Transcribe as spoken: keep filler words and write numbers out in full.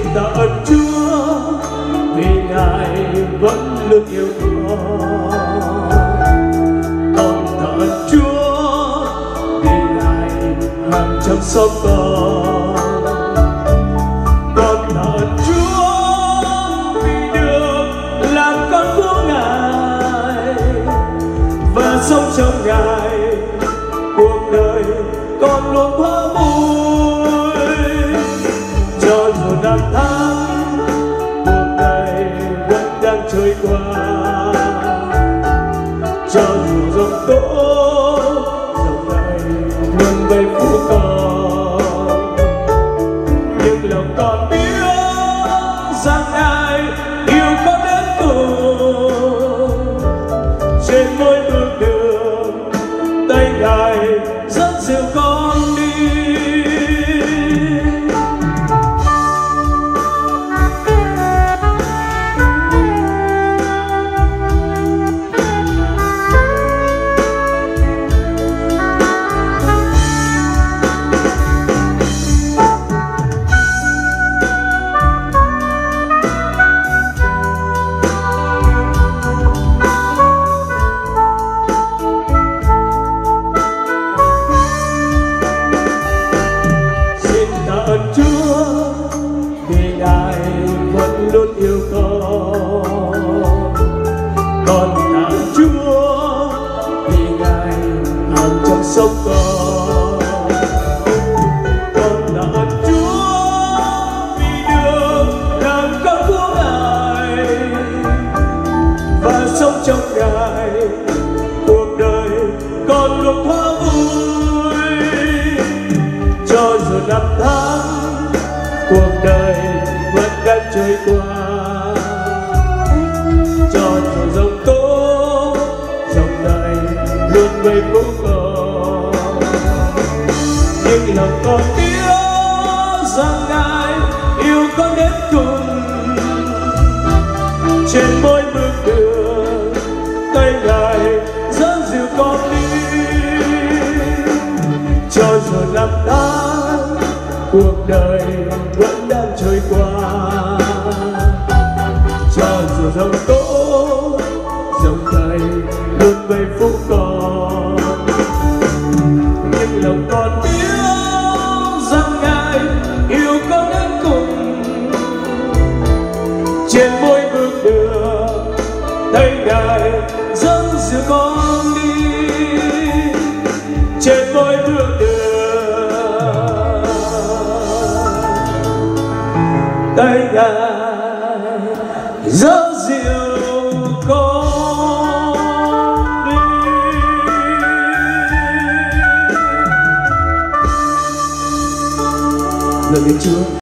tạ ơn Chúa vì Ngài vẫn luôn yêu con. Con tạ ơn Chúa vì Ngài hàng chăm sóc con. Con tạ ơn Chúa vì được làm con của Ngài và sống trong Ngài. Cuộc đời con luôn hoa vui, cho dù năm tháng cuộc đời vẫn đang trôi qua, cho dù giông tố dòng đời luôn vây phủ con, nhưng lòng con biết rằng Ngài yêu con đến cùng. Trên mỗi bước đường tay Ngài dẫn dìu con đi. Ơn Chúa vì Ngài vẫn luôn yêu con. Con tạ ơn Chúa vì Ngài hàng chăm sóc con. Con tạ ơn Chúa vì được làm con của Ngài và sống trong Ngài. Cuộc đời con luôn hoa vui, cho dù năm tháng cuộc đời vẫn đang trôi qua, cho dù giông tố dòng đời luôn vây phủ con, nhưng lòng con biết rằng Ngài yêu con đến cùng. Trên mỗi bước đường tay Ngài dẫn dìu con đi, cho dù năm tháng cuộc đời vẫn đang trôi qua, cho dù giông tố dòng đời luôn vây phủ con, nhưng lòng con biết rằng Ngài yêu con đến cùng. Trên mỗi bước đường tay Ngài dẫn dìu con đi. Trên mỗi bước đường tay Ngài dẫn dìu con đi. Lời Chúa.